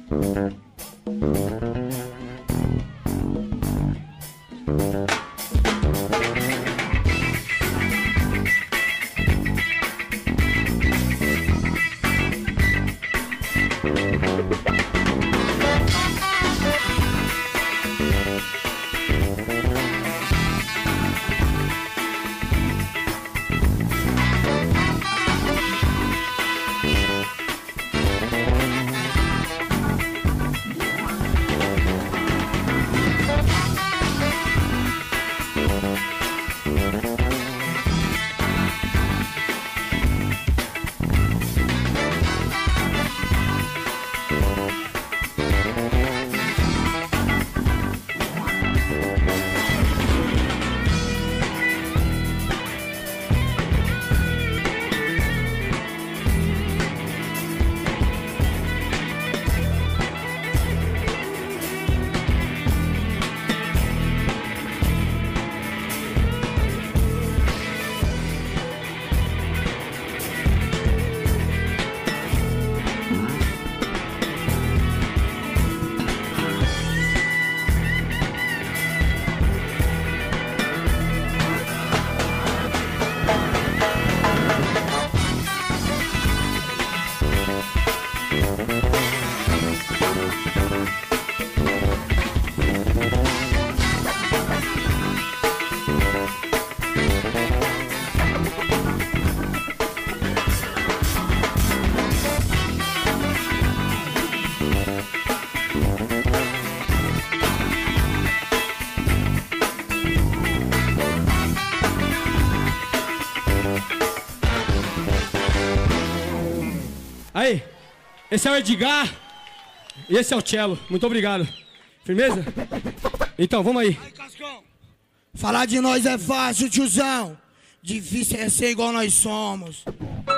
Aí, esse é o Edgar e esse é o cello. Muito obrigado. Firmeza? Então, vamos aí. Falar de nós é fácil, tiozão. Difícil é ser igual nós somos.